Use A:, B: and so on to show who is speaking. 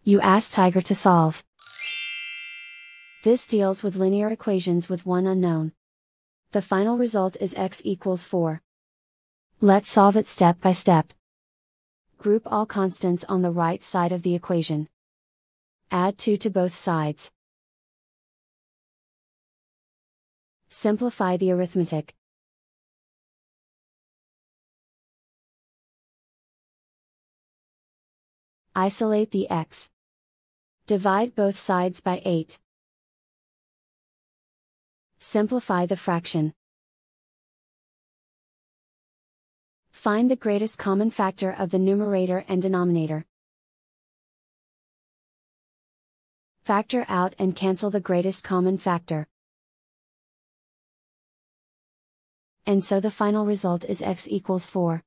A: You ask Tiger to solve. This deals with linear equations with one unknown. The final result is x equals 4. Let's solve it step by step. Group all constants on the right side of the equation. Add 2 to both sides. Simplify the arithmetic. Isolate the x. Divide both sides by 8. Simplify the fraction. Find the greatest common factor of the numerator and denominator. Factor out and cancel the greatest common factor. And so the final result is x equals 4.